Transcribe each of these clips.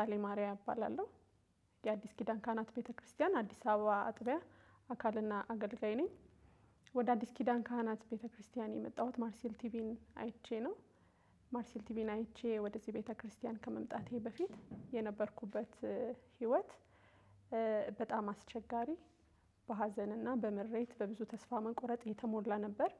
ኢየሩሳሌም አርአያ እባላለሁ የአዲስ ኪዳን ካህናት ቤተክርስቲያን አዲስ አበባ አጥቢያ አካልና አገልጋይ ነኝ ወደ አዲስ ኪዳን ካህናት ቤተክርስቲያን የመጣሁት ማርሲል ቲቪን አይቼ ነው ማርሲል ቲቪን አይቼ ወደዚህ ቤተክርስቲያን ከመምጣቴ በፊት የነበርኩበት ህይወት በጣም አስቸጋሪ በሐዘንና በመሬት በብዙ ተስፋ መቁረጥ የተሞላ ነበር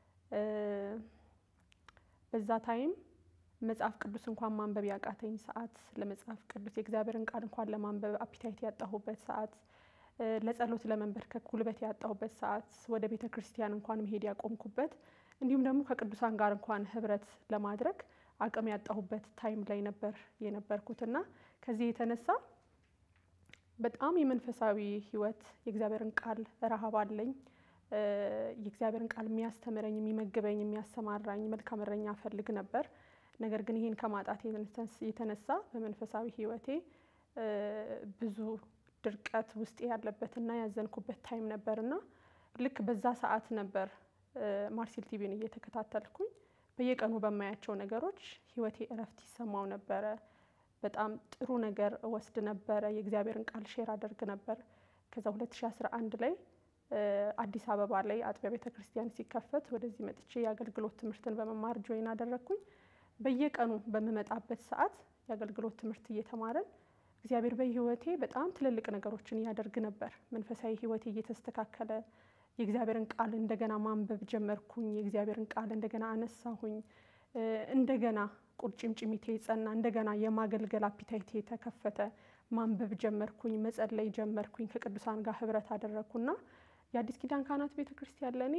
በዛ ታይም መጽሐፍ ቅዱስ እንኳን ማንበብ ያቃተኝ ሰዓት ለመጽሐፍ ቅዱስ የእግዚአብሔርን ቃል እንኳን ለማንበብ አፒታይት ያጣሁበት ሰዓት ለጸሎት ለመንበርከክ ጉልበት ያጣሁበት ሰዓት ወደ ቤተክርስቲያን እንኳን መሄድ ያቆምኩበት እንዲሁም ደግሞ ከቅዱሳን ጋር እንኳን ህብረት ለማድረግ አቅም ያጣሁበት ታይም ላይ ነበር የነበርኩትና ከዚህ የተነሳ በጣም የመንፈሳዊ ህይወት የእግዚአብሔርን ቃል ረሃብ አለኝ የእግዚአብሔርን ቃል የሚያስተምረኝ የሚመግበኝ የሚያሰማራኝ መልካም እረኛ ፈልግ ነበር ነገር ግን ይሄን ከማጣት የተነሳ በመንፈሳዊ ህይወቴ ብዙ ድርቀት ውስጥ ያለበትና ያዘንኩበት ታይም ነበርና ልክ በዛ ሰዓት ነበር ማርሲል ቲቪን እየተከታተልኩኝ በየቀኑ በማያቸው ነገሮች ህይወቴ እረፍት ይሰማው ነበር በጣም ጥሩ ነገር ወስድ ነበር የእግዚአብሔርን ቃል ሼር አደርግ ነበር ከዛ 2011 ላይ አዲስ አበባ ላይ አጥቢያ ቤተክርስቲያን ሲከፈት ወደዚህ መጥቼ የአገልግሎት ትምህርትን በመማር ጆይን አደረኩኝ በየቀኑ በመመጣበት ሰዓት የአገልግሎት ትምህርት እየተማረን እግዚአብሔር በህይወቴ በጣም ትልልቅ ነገሮችን ያደርግ ነበር መንፈሳዊ ህይወቴ እየተስተካከለ የእግዚአብሔርን ቃል እንደገና ማንበብ ጀመርኩኝ የእግዚአብሔርን ቃል እንደገና አነሳሁኝ እንደገና ቁርጭምጭሚቴ ጸና እንደገና የማገልገል አፒታይቴ ተከፈተ ማንበብ ጀመርኩኝ መጸለይ ጀመርኩኝ ከቅዱሳን ጋር ህብረት አደረኩና የአዲስ ኪዳን ካህናት ቤተክርስቲያን ለኔ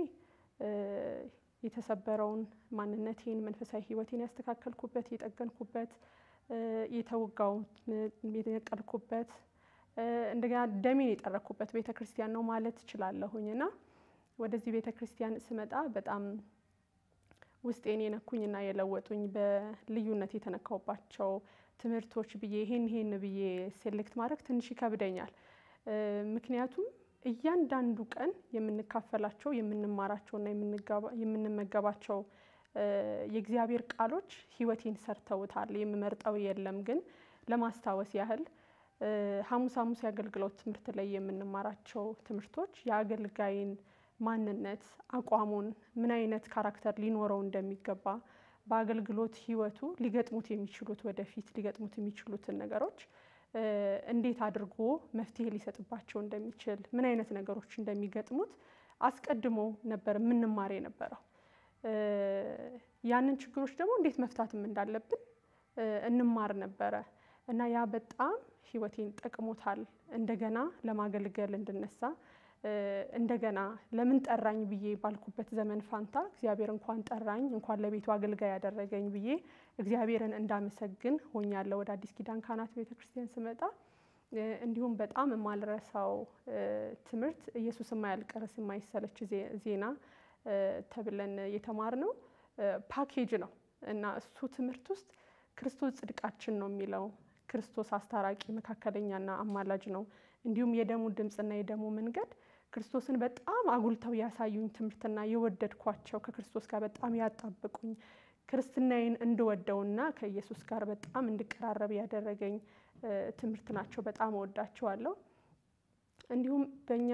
የተሰበረውን ማንነቴን መንፈሳዊ ህይወቴን ያስተካከልኩበት የጠገንኩበት የተወጋው የነቀልኩበት እንደገና ደሜን የጠረኩበት ቤተክርስቲያን ነው ማለት ይችላልሁኝና ወደዚህ ቤተክርስቲያን ስመጣ በጣም ውስጤን የነኩኝና የለወጡኝ በልዩነት የተነካውባቸው ትምህርቶች ብዬ ይሄን ብዬ ሴሌክት ማድረግ ትንሽ ይከብደኛል ምክንያቱም እያንዳንዱ ቀን የምንካፈላቸው የምንማራቸውና የምንመገባቸው የእግዚአብሔር ቃሎች ህይወቴን ሰርተውታል የምመርጠው የለም ግን ለማስታወስ ያህል ሐሙስ ያገልግሎት ትምህርት ላይ የምንማራቸው ትምህርቶች የአገልጋይን ማንነት አቋሙን ምን አይነት ካራክተር ሊኖረው እንደሚገባ በአገልግሎት ህይወቱ ሊገጥሙት የሚችሉት ወደፊት ሊገጥሙት የሚችሉትን ነገሮች እንዴት አድርጎ መፍትሄ ሊሰጥባቸው እንደሚችል ምን አይነት ነገሮች እንደሚገጥሙት አስቀድሞ ነበር ምንማር የነበረው ያንን ችግሮች ደግሞ እንዴት መፍታትም እንዳለብን እንማር ነበር እና ያ በጣም ህይወቴን ጠቅሞታል እንደገና ለማገልገል እንድነሳ እንደገና ለምን ጠራኝ ብዬ ባልኩበት ዘመን ፋንታ እግዚአብሔር እንኳን ጠራኝ እንኳን ለቤቱ አገልጋይ ያደረገኝ ብዬ እግዚአብሔርን እንዳመሰግን ሆኛለሁ ወደ አዲስ ኪዳን ካህናት ቤተክርስቲያን ስመጣ እንዲሁም በጣም ማልረሳው ትምህርት ኢየሱስ የማያልቀርስ የማይሰለች ዜና ተብለን የተማርነው ፓኬጅ ነው እና እሱ ትምህርት ውስጥ ክርስቶስ ጽድቃችን ነው የሚለው ክርስቶስ አስታራቂ መካከለኛና አማላጅ ነው እንዲሁም የደሙ ድምጽና የደሙ መንገድ ክርስቶስን በጣም አጉልተው ያሳዩኝ ትምህርትና የወደድኳቸው ከክርስቶስ ጋር በጣም ያጣበቁኝ ክርስትናዬን እንድወደውና ከኢየሱስ ጋር በጣም እንድቀራረብ ያደረገኝ ትምህርት ናቸው በጣም ወዳቸዋለሁ እንዲሁም በእኛ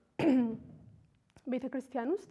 ቤተክርስቲያን ውስጥ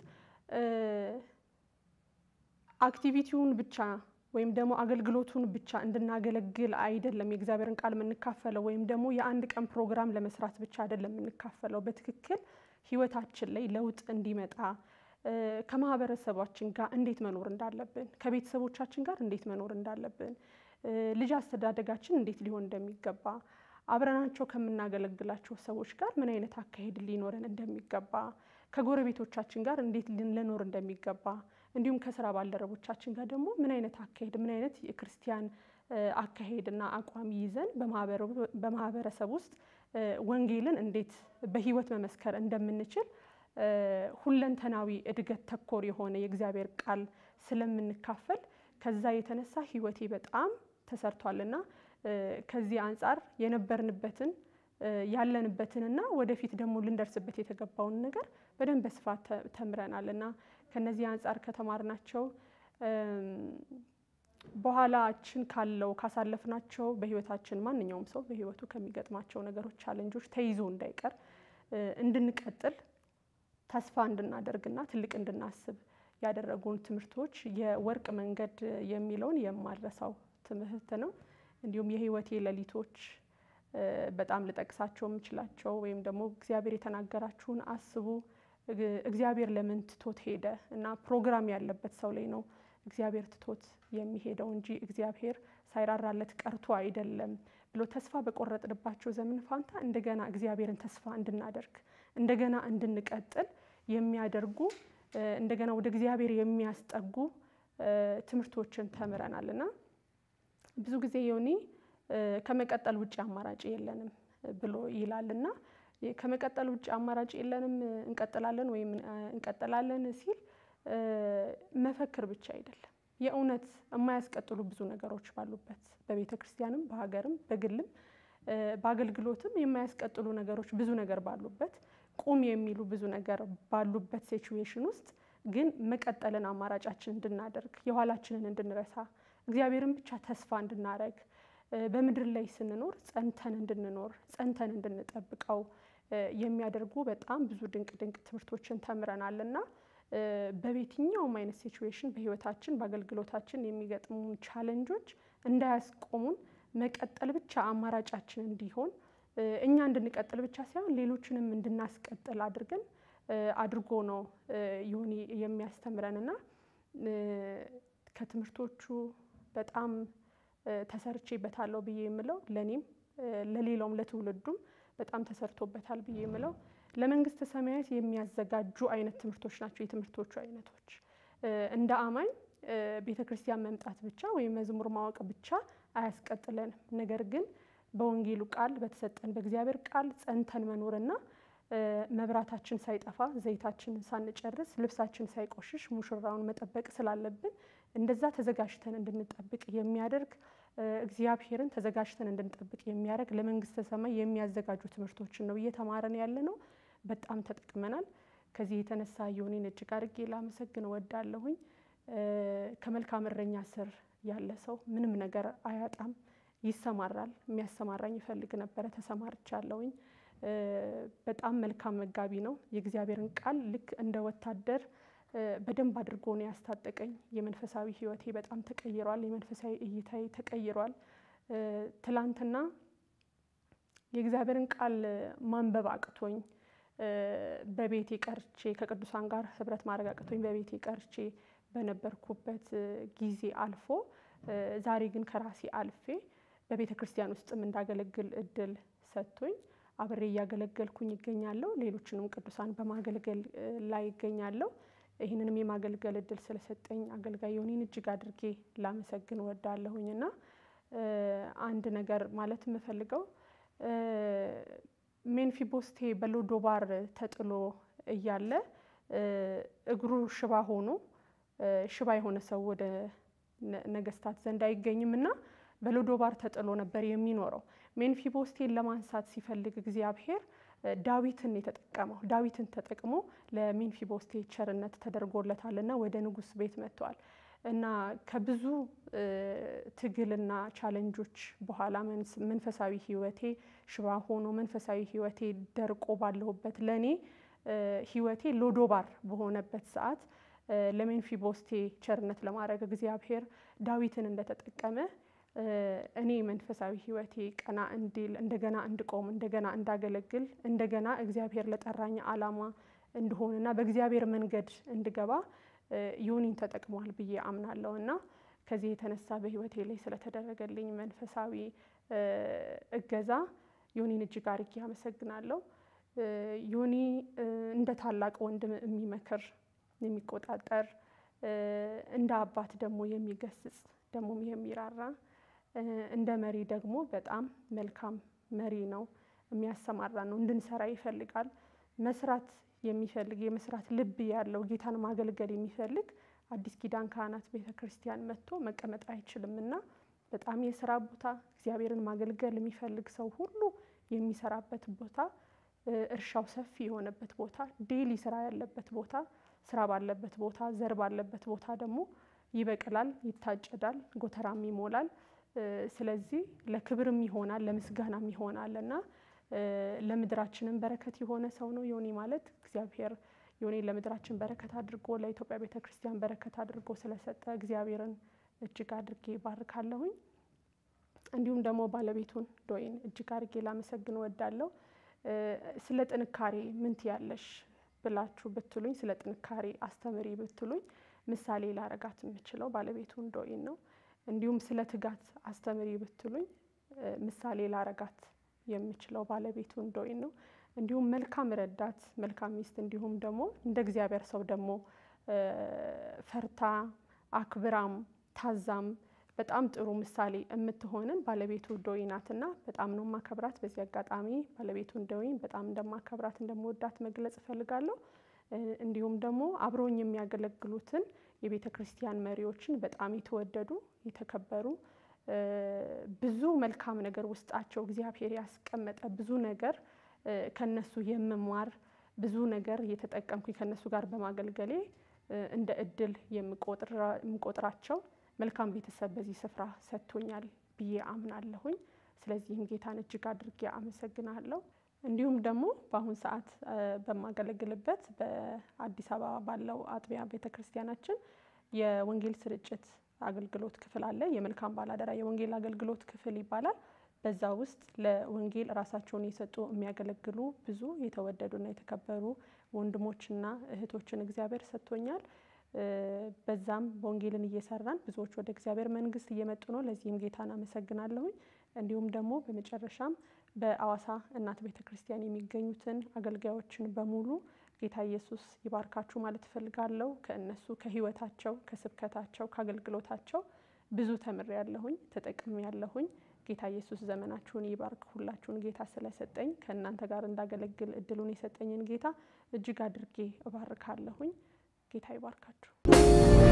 አክቲቪቲውን ብቻ ወይም ደግሞ አገልግሎቱን ብቻ እንድናገለግል አይደለም የእግዚአብሔርን ቃል ምንካፈለው ወይም ደግሞ የአንድ ቀን ፕሮግራም ለመስራት ብቻ አይደለም ምንካፈለው በትክክል ህይወታችን ላይ ለውጥ እንዲመጣ ከማህበረሰባችን ጋር እንዴት መኖር እንዳለብን ከቤተሰቦቻችን ጋር እንዴት መኖር እንዳለብን ልጅ አስተዳደጋችን እንዴት ሊሆን እንደሚገባ አብረናቸው ከምናገለግላቸው ሰዎች ጋር ምን አይነት አካሄድ ሊኖረን እንደሚገባ ከጎረቤቶቻችን ጋር እንዴት ልንኖር እንደሚገባ እንዲሁም ከሥራ ባልደረቦቻችን ጋር ደግሞ ምን አይነት አካሄድ ምን አይነት የክርስቲያን አካሄድና አቋም ይዘን በማህበረሰብ ውስጥ ወንጌልን እንዴት በህይወት መመስከር እንደምንችል ሁለንተናዊ እድገት ተኮር የሆነ የእግዚአብሔር ቃል ስለምንካፈል ከዛ የተነሳ ህይወቴ በጣም ተሰርቷልና ከዚህ አንፃር የነበርንበትን ያለንበትንና ወደፊት ደግሞ ልንደርስበት የተገባውን ነገር በደንብ በስፋት ተምረናልና ከነዚህ አንፃር ከተማርናቸው በኋላችን ካለው ካሳለፍናቸው በህይወታችን ማንኛውም ሰው በህይወቱ ከሚገጥማቸው ነገሮች ቻሌንጆች ተይዞ እንዳይቀር እንድንቀጥል ተስፋ እንድናደርግና ትልቅ እንድናስብ ያደረጉን ትምህርቶች የወርቅ መንገድ የሚለውን የማልረሳው ትምህርት ነው። እንዲሁም የህይወቴ ሌሊቶች በጣም ልጠቅሳቸው የምችላቸው ወይም ደግሞ እግዚአብሔር የተናገራችሁን አስቡ፣ እግዚአብሔር ለምን ትቶት ሄደ እና ፕሮግራም ያለበት ሰው ላይ ነው እግዚአብሔር ትቶት የሚሄደው እንጂ እግዚአብሔር ሳይራራለት ቀርቶ አይደለም ብሎ ተስፋ በቆረጥንባቸው ዘመን ፋንታ እንደገና እግዚአብሔርን ተስፋ እንድናደርግ እንደገና እንድንቀጥል የሚያደርጉ እንደገና ወደ እግዚአብሔር የሚያስጠጉ ትምህርቶችን ተምረናልና ብዙ ጊዜ ዮኒ ከመቀጠል ውጪ አማራጭ የለንም ብሎ ይላልና ከመቀጠል ውጪ አማራጭ የለንም እንቀጥላለን ወይም እንቀጥላለን ሲል መፈክር ብቻ አይደለም። የእውነት የማያስቀጥሉ ብዙ ነገሮች ባሉበት በቤተክርስቲያንም በሀገርም በግልም በአገልግሎትም የማያስቀጥሉ ነገሮች ብዙ ነገር ባሉበት ቁም የሚሉ ብዙ ነገር ባሉበት ሲቹዌሽን ውስጥ ግን መቀጠልን አማራጫችን እንድናደርግ የኋላችንን እንድንረሳ እግዚአብሔርን ብቻ ተስፋ እንድናረግ በመድር ላይ ስንኖር ጸንተን እንድንኖር ጸንተን እንድንጠብቀው የሚያደርጉ በጣም ብዙ ድንቅ ትምህርቶችን ተምረናልና በቤትኛውም አይነት ሲቹዌሽን በህይወታችን በአገልግሎታችን የሚገጥሙን ቻሌንጆች እንዳያስቆሙን መቀጠል ብቻ አማራጫችን እንዲሆን እኛ እንድንቀጥል ብቻ ሳይሆን ሌሎችንም እንድናስቀጥል አድርጎ ነው ዮኒ የሚያስተምረንና ከትምህርቶቹ በጣም ተሰርቼበታለሁ ብዬ የምለው ለኔም ለሌላውም ለትውልዱም በጣም ተሰርቶበታል ብዬ የምለው ለመንግስተ ሰማያት የሚያዘጋጁ አይነት ትምህርቶች ናቸው። የትምህርቶቹ አይነቶች እንደ አማኝ ቤተክርስቲያን መምጣት ብቻ ወይ መዝሙር ማወቅ ብቻ አያስቀጥለንም። ነገር ግን በወንጌሉ ቃል በተሰጠን በእግዚአብሔር ቃል ጸንተን መኖርና መብራታችን ሳይጠፋ ዘይታችንን ሳንጨርስ ልብሳችን ሳይቆሽሽ ሙሽራውን መጠበቅ ስላለብን እንደዛ ተዘጋጅተን እንድንጠብቅ የሚያደርግ እግዚአብሔርን ተዘጋጅተን እንድንጠብቅ የሚያደርግ ለመንግስተ ሰማይ የሚያዘጋጁ ትምህርቶችን ነው እየተማረን ያለነው። በጣም ተጠቅመናል። ከዚህ የተነሳ ዮኒን እጅግ አድርጌ ላመሰግን እወዳለሁኝ። ከመልካም እረኛ ስር ያለ ሰው ምንም ነገር አያጣም፣ ይሰማራል። የሚያሰማራኝ ይፈልግ ነበር፣ ተሰማርቻለሁኝ። በጣም መልካም መጋቢ ነው። የእግዚአብሔርን ቃል ልክ እንደ ወታደር በደንብ አድርጎ ነው ያስታጠቀኝ። የመንፈሳዊ ህይወቴ በጣም ተቀይሯል። የመንፈሳዊ እይታዬ ተቀይሯል። ትላንትና የእግዚአብሔርን ቃል ማንበብ አቅቶኝ በቤቴ ቀርቼ ከቅዱሳን ጋር ህብረት ማድረግ አቅቶኝ በቤቴ ቀርቼ በነበርኩበት ጊዜ አልፎ ዛሬ ግን ከራሴ አልፌ በቤተክርስቲያን ውስጥም እንዳገለግል እድል ሰጥቶኝ አብሬ ያገለገልኩኝ ይገኛለሁ። ሌሎችንም ቅዱሳን በማገልገል ላይ ይገኛለሁ። ይሄንንም የማገልገል እድል ስለሰጠኝ አገልጋይ ዮኒን እጅግ አድርጌ ላመሰግን እወዳለሁኝና አንድ ነገር ማለት የምፈልገው ሜንፊቦስቴ በሎዶባር ተጥሎ እያለ እግሩ ሽባ ሆኖ ሽባ የሆነ ሰው ወደ ነገስታት ዘንድ አይገኝምና በሎዶባር ተጥሎ ነበር የሚኖረው። ሜንፊቦስቴን ለማንሳት ሲፈልግ እግዚአብሔር ዳዊትን የተጠቀመው ዳዊትን ተጠቅሞ ለሜንፊቦስቴ ቸርነት ተደርጎለታልና ወደ ንጉስ ቤት መጥቷል እና ከብዙ ትግልና ቻሌንጆች በኋላ መንፈሳዊ ህይወቴ ሽባ ሆኖ መንፈሳዊ ህይወቴ ደርቆ ባለሁበት ለኔ ህይወቴ ሎዶባር በሆነበት ሰዓት ለሜንፊቦስቴ ቸርነት ለማድረግ እግዚአብሔር ዳዊትን እንደተጠቀመ እኔ መንፈሳዊ ህይወቴ ቀና እንዲል እንደገና እንድቆም እንደገና እንዳገለግል እንደገና እግዚአብሔር ለጠራኝ ዓላማ እንደሆነና በእግዚአብሔር መንገድ እንድገባ ዮኒን ተጠቅሟል ብዬ አምናለሁና ከዚህ የተነሳ በህይወቴ ላይ ስለተደረገልኝ መንፈሳዊ እገዛ ዮኒን እጅግ አድርጌ አመሰግናለሁ። ዮኒ እንደ ታላቅ ወንድም የሚመክር የሚቆጣጠር እንደ አባት ደግሞ የሚገስጽ ደግሞ የሚራራ እንደ መሪ ደግሞ በጣም መልካም መሪ ነው። የሚያሰማራ ነው። እንድንሰራ ይፈልጋል። መስራት የሚፈልግ የመስራት ልብ ያለው ጌታን ማገልገል የሚፈልግ አዲስ ኪዳን ካህናት ቤተክርስቲያን መጥቶ መቀመጥ አይችልምና በጣም የሥራ ቦታ እግዚአብሔርን ማገልገል የሚፈልግ ሰው ሁሉ የሚሰራበት ቦታ እርሻው ሰፊ የሆነበት ቦታ ዴሊ ስራ ያለበት ቦታ ስራ ባለበት ቦታ ዘር ባለበት ቦታ ደግሞ ይበቅላል ይታጨዳል ጎተራም ይሞላል ስለዚህ ለክብርም ይሆናል ለምስጋናም ይሆናልና ለምድራችንም በረከት የሆነ ሰው ነው ዮኒ ማለት እግዚአብሔር ዮኒ ለምድራችን በረከት አድርጎ ለኢትዮጵያ ቤተክርስቲያን በረከት አድርጎ ስለሰጠ እግዚአብሔርን እጅግ አድርጌ ባርካለሁኝ እንዲሁም ደግሞ ባለቤቱን ዶይን እጅግ አድርጌ ላመሰግን ወዳለሁ ስለ ጥንካሬ ምን ትያለሽ ብላችሁ ብትሉኝ ስለ ጥንካሬ አስተምሪ ብትሉኝ ምሳሌ ላረጋት የምችለው ባለቤቱን ዶይን ነው እንዲሁም ስለ ትጋት አስተምሪ ብትሉኝ ምሳሌ ላረጋት የምችለው ባለቤቱን ዶይን ነው እንዲሁም መልካም ረዳት መልካም ሚስት እንዲሁም ደግሞ እንደ እግዚአብሔር ሰው ደግሞ ፈርታ አክብራም ታዛም በጣም ጥሩ ምሳሌ እምትሆነን ባለቤቱ ዶይናትና በጣም ነው ማከብራት በዚህ አጋጣሚ ባለቤቱን ዶይን በጣም እንደማከብራት እንደምወዳት መግለጽ ፈልጋለሁ እንዲሁም ደግሞ አብሮኝ የሚያገለግሉትን የቤተክርስቲያን መሪዎችን በጣም የተወደዱ የተከበሩ ብዙ መልካም ነገር ውስጣቸው እግዚአብሔር ያስቀመጠ ብዙ ነገር ከነሱ የመማር ብዙ ነገር የተጠቀምኩኝ ከነሱ ጋር በማገልገሌ እንደ እድል የምቆጥራቸው መልካም ቤተሰብ በዚህ ስፍራ ሰጥቶኛል ብዬ አምናለሁኝ ስለዚህም ጌታን እጅግ አድርጌ አመሰግናለሁ እንዲሁም ደግሞ በአሁን ሰዓት በማገለግልበት በአዲስ አበባ ባለው አጥቢያ ቤተክርስቲያናችን የወንጌል ስርጭት አገልግሎት ክፍል አለ የመልካም ባላደራ የወንጌል አገልግሎት ክፍል ይባላል በዛ ውስጥ ለወንጌል ራሳቸውን የሰጡ የሚያገለግሉ ብዙ የተወደዱና የተከበሩ ወንድሞችና እህቶችን እግዚአብሔር ሰጥቶኛል በዛም ወንጌልን እየሰራን ብዙዎች ወደ እግዚአብሔር መንግስት እየመጡ ነው ለዚህም ጌታን አመሰግናለሁ እንዲሁም ደግሞ በመጨረሻም በአዋሳ እናት ቤተክርስቲያን የሚገኙትን አገልጋዮችን በሙሉ ጌታ ኢየሱስ ይባርካችሁ ማለት ፈልጋለሁ ከነሱ ከህይወታቸው ከስብከታቸው ከአገልግሎታቸው ብዙ ተምሬያለሁኝ ተጠቅሜያለሁኝ ጌታ ኢየሱስ ዘመናችሁን ይባርክ ሁላችሁን ጌታ ስለሰጠኝ ከእናንተ ጋር እንዳገለግል እድሉን የሰጠኝን ጌታ እጅግ አድርጌ እባርካለሁኝ ጌታ ይባርካችሁ